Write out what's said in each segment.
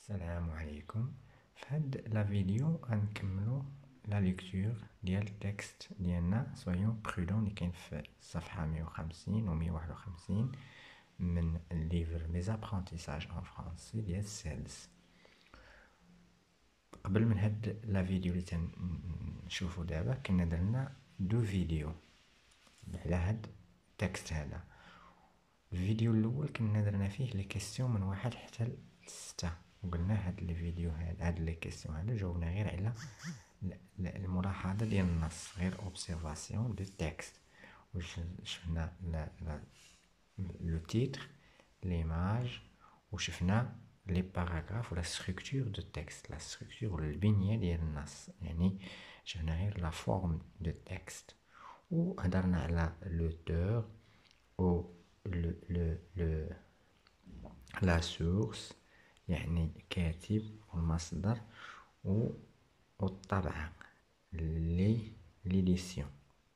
السلام عليكم. في هاد لا فيديو غنكملو لا ليكتور ديال التكست ديالنا سويون برودون اللي كاين في الصفحه 150 و 151 من الليفر مي زابرونتيساج ان فرونسي ديال سيلز. قبل من هاد لا فيديو اللي تنشوفو دابا كنا درنا دو فيديو على هاد التكست هذا. الفيديو الاول كنا درنا فيه لي كيسيون من 1 حتى 6 وقلنا هاد الفيديو هاد لي كيسيون هادو جاوبنا غير على الملاحظه ديال النص، غير اوبسيرفاسيون دو تكست. وشفنا لو تيتر، ليماج، وشفنا لي باراغراف ولا ستركتور دو تكست، لا ستركتور ولا البنيه ديال النص، يعني شفنا غير لا فورم دو تكست. وهضرنا على لوتور و لا سورس، يعني كاتب والمصدر والطبعة ليديسيون.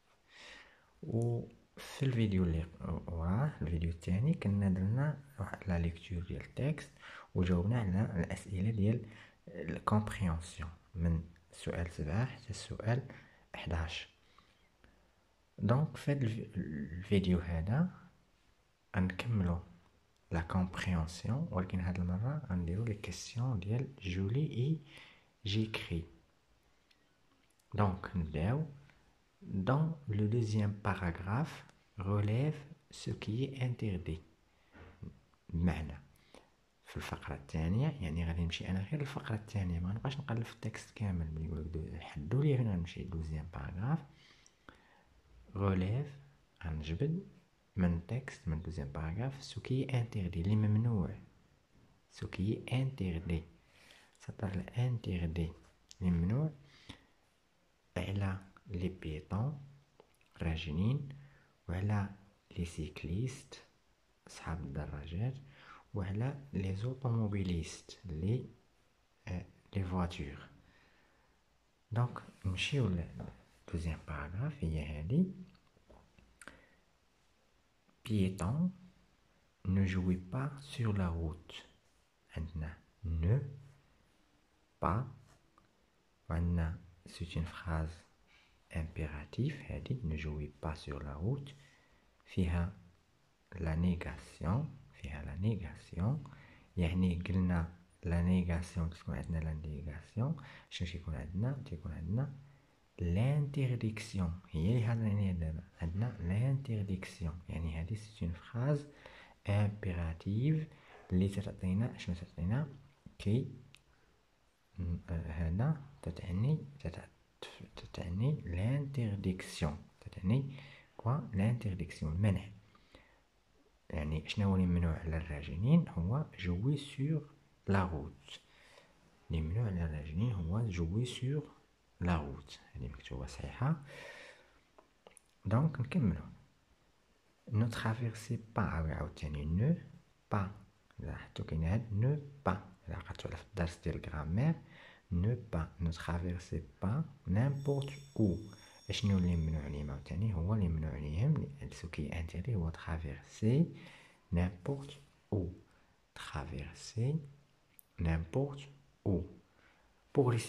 وفي الفيديو اللي وراه الفيديو الثاني كنا درنا واحد لا ليكتور ديال التكست وجاوبنا على الاسئله ديال الكومبريهنسيون من سؤال 7 حتى السؤال 11. دونك في هذا الفيديو هذا غنكملو لا كومبريهنسيون، ولكن هاد المره غنديرو لي كيسيون ديال جولي اي جيكري. دونك نبداو. Dans le deuxième paragraphe, relève ce qui est interdit. بمعنى في الفقرة الثانية، يعني غادي نمشي أنا غير الفقرة الثانية، ما نبقاش نقلب في التكست كامل. ملي يقولك حدو لي فين غنمشي دوزيام باراغراف، relève غنجبد من التكست من دوزيام باراغراف ce qui est interdit، اللي ممنوع. ce qui est interdit، سطر الانتردي اللي ممنوع على لي بيطون راجلين، وعلى لي سيكليست اصحاب الدراجات، وعلى لي زوطوموبيليست لي فواتور. دونك نمشيو لدوزيام باراغراف، هي هادي. بيطون ne jouez pas sur la route. عندنا ne pas، وعندنا c'est une phrase impératif هادي ne jouez pas sur la route، فيها لا نيغاسيون، يعني قلنا لا نيغاسيون تكون عندنا لا نيغاسيون. شنو تيكون عندنا؟ تيكون عندنا لانترديكسيون، هي اللي هضرنا عليها دابا. عندنا لانترديكسيون يعني هذه سي اون فراز امبيراتيف اللي تعطينا شنو تعطينا كي هذا تتعني لانترديكسيون، تتعني كوا لانترديكسيون المنع. يعني شنو هو اللي ممنوع على الراجلين؟ هو جوي سور لا روت. اللي ممنوع على الراجلين هو جوي سور لا روت، هذه مكتوبه صحيحه. دونك نكملو. نو ترافيرسي با، عاوتاني نو با، لاحظتو كاين هاد نو با، الا عقلتو على في الدرس ديال الغرامير. نو با، نو ترافيرسي با نيمبورت او. شنو اللي ممنوع عليهم عاوتاني؟ هو اللي ممنوع عليهم سو كي انتيري هو ترافيرسي n'importe où. Traverser n'importe où. Pour les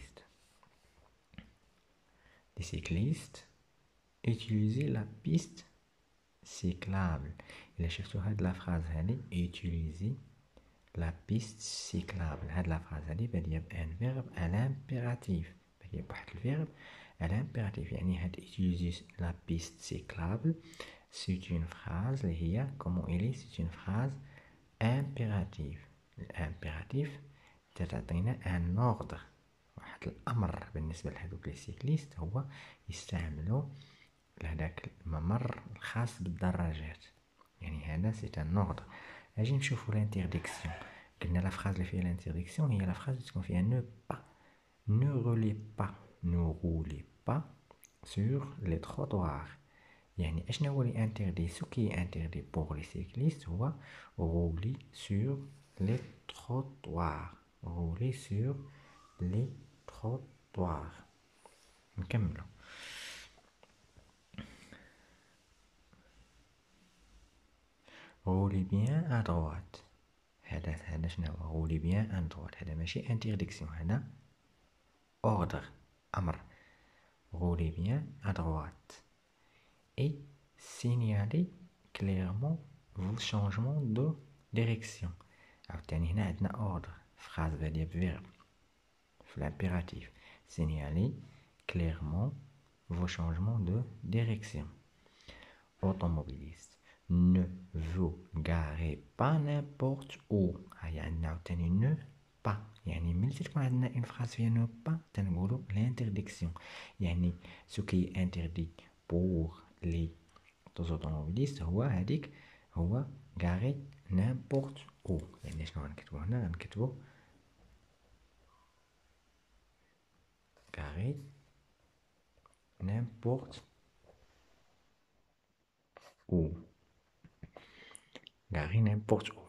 cyclistes, utiliser la piste cyclable. Il a cherché la phrase utiliser la piste cyclable. La phrase il y a un verbe à l'impératif. Il y a un verbe à l'impératif. Utiliser la piste cyclable. C'est une phrase, comment il est? C'est une phrase impérative. L'impératif تعطينا ان اوردر، واحد الامر. بالنسبه لهذوك لي سيكليست هو يستعملوا لهداك الممر الخاص بالدراجات، يعني هذا سي ان اوردر. اجي نشوفوا لانترديكسيون. قلنا لا فراز اللي فيها لانترديكسيون هي لا فراز اللي تكون فيها نو با. نو رولي با، نو رولي با سور لي تروطوار. يعني اشنا هو لي انتردي؟ سو كي انتردي بور لي سيكليست هو رولي سور les trottoirs. rouler sur les trottoirs. نكملو. roulez bien à droite. هذا شنو هو غولي بيان ان دروات. هذا ماشي انترديكسيون، هذا اوردر، امر. غولي بيان ا droite et signalez clairement vos changements de direction. عاوتاني هنا عندنا اوردر، فراز بادية بفيرب في l'impératif. Signalez clairement vos changements de direction. Automobiliste, ne vous garez pas n'importe où. هيا عندنا عاوتاني ne pas، يعني ملي تكون عندنا une phrase فيها ne pas تنقولو l'interdiction. يعني ce qui est interdit pour les automobilistes هو هذيك، هو garé n'importe où. يعني شنو غنكتبو هنا؟ غنكتبو garé n'importe où. garé n'importe où.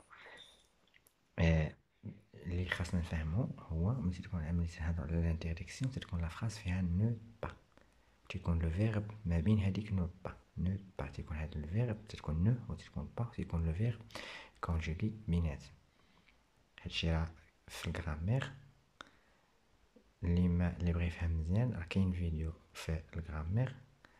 اللي خاصنا نفهمو هو ملي تكون عملية هادو على الانترديكسيون تكون لا فراز فيها نو با، تيكون لو فيرب ما بين هاديك نو با تيكون هاد الفيرب تكون نو و تكون با تيكون لو فيرب كونجوغي بينات. هادشي راه في الغرامير اللي بغى يفهم مزيان راه كاين فيديو في الغرامير.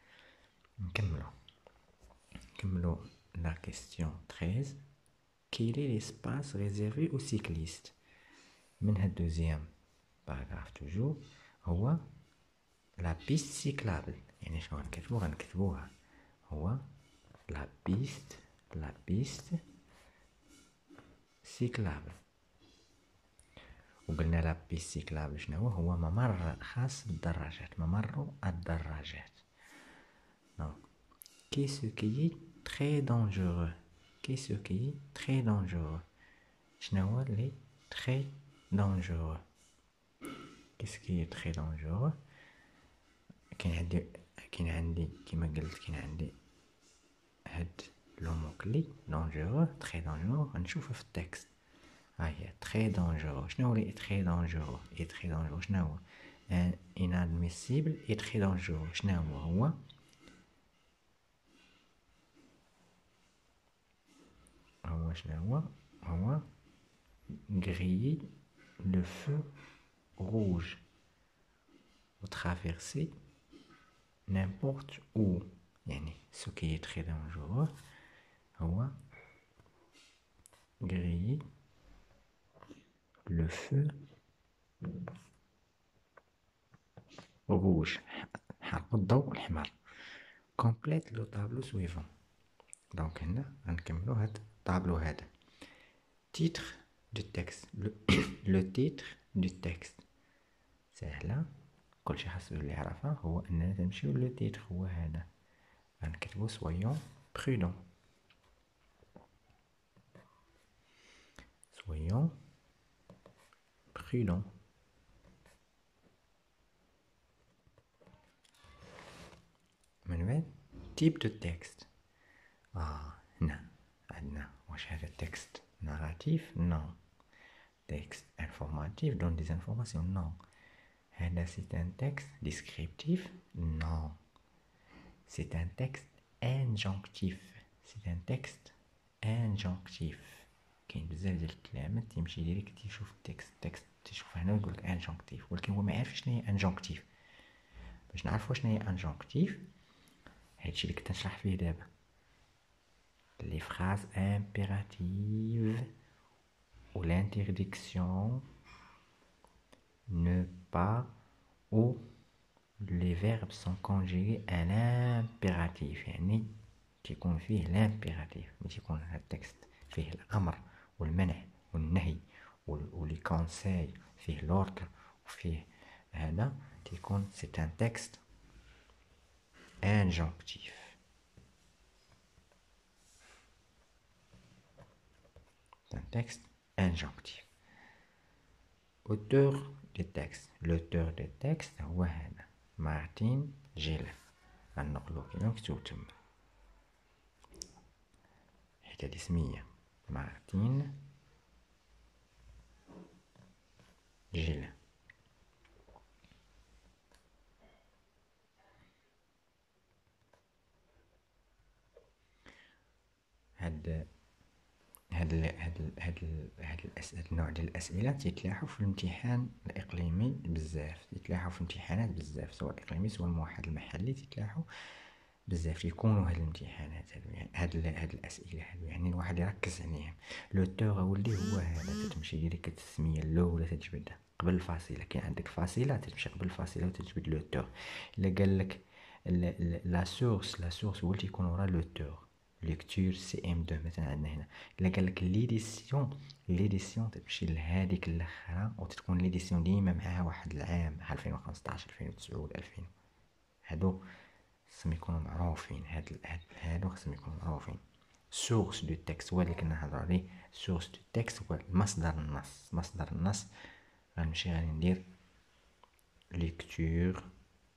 نكملو لا كيستيون 13. Quel est l'espace réservé aux cyclistes؟ من هاد دوزيام باراغراف توجور هو لا بيست سيكلابل. يعني شنو غنكتبوها هو لا بيست سيكلابل. وقلنا لا بيست سيكلابل شنو هو؟ ممر خاص بالدراجات، ممر الدراجات. دونك كي سو كي تري دونجورو، كي سو كي تري دونجورو، شنو هو لي تري دونجورو؟ كيس كي تري دونجورو؟ كاين عندي كيما قلت كاين عندي هاد لو موكلي دونجورو، تري دونجورو غنشوفها في التكست. ها هي تري دونجورو. شنو هو لي تري دونجورو؟ اي تري دونجورو شنو هو؟ انادميسيبل اي تري دونجورو شنو هو؟ هو شنو هو griller le feu rouge ou traverser n'importe où. يعني ce qui est très dangereux هو griller le feu rouge، حرق الضوء الأحمر. complète le tableau suivant. دونك هنا غنكملو هاد الطابلو هذا. titre du texte. le titre du texte سهلة، كلشي خاصو اللي يعرفها هو اننا تمشيو لو تيتر هو هذا. غنكتبو soyons prudents. soyons prudents. من بعد type de texte. هنا عندنا واش هذا تكست ناراتيف؟ نو. تكست انفورماتيف دون دي انفورماسيون؟ نو. هذا سي ان تكست ديسكريبتيف؟ نو. سي ان تكست انجونكتيف. سي ان تكست انجونكتيف. كاين بزاف ديال الكلمات تيمشي ديريكت يشوف التكست تيشوف هنا ويقولك انجونكتيف، ولكن هو ما يعرفش شنو هي انجونكتيف. باش نعرفوا شنو هي انجونكتيف هادشي اللي كنت نشرح فيه دابا، les phrases impératives ou l'interdiction, ne pas, ou les verbes sont conjugués à l'impératif. يعني تيكون فيه l'impératif، ماشي يكون هاد التكست فيه الأمر والمنع والنهي ولي كونساي، فيه l'ordre وفيه هذا تيكون c'est un texte injonctif. Un texte injonctif. auteur du texte. l'auteur du texte هو هذا مارتين جيلان. غنقلو كيما مكتوب تما حيت هادي سمية مارتين جيلان. هاد النوع ديال الاسئله تيتلاحوا في الامتحان الاقليمي بزاف، تيتلاحوا في امتحانات بزاف سواء الاقليمي سواء الموحد المحلي، تيتلاحوا بزاف يكونوا هاد الامتحانات هادو، يعني هاد الاسئله هادو يعني الواحد يركز عليهم. لو توغ اولي هو هذا، تتمشي ديريكت السميه الاولى تتجبدها قبل الفاصله، كاين عندك فاصله تتمشي قبل الفاصله وتتجبد لو توغ. الا قال لك لا سورس هو اللي تيكون ورا لو توغ، ليكتور سي ام 2 مثلا عندنا هنا. الا قال لك ليديسيون تمشي لهاديك الاخرى، وتكون ليديسيون ديما معاها واحد العام 2015 2009 2000. هادو خصهم يكونوا معروفين، هادو خصهم يكونوا معروفين. سورس دو تكست هو اللي كنا نهضروا عليه. سورس دو تكست هو مصدر النص. غنمشي غادي ندير ليكتور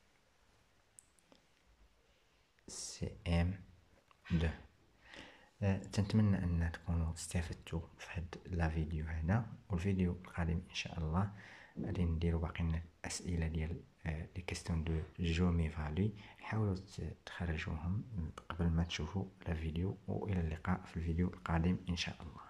سي ام 2. تنتمنى ان تكونوا استفدتوا في هاد لا فيديو هذا، والفيديو القادم ان شاء الله غادي نديروا باقي الاسئله ديال لي كيستيون دو جو مي فالي. حاولوا تخرجوهم قبل ما تشوفوا لا فيديو، والى اللقاء في الفيديو القادم ان شاء الله.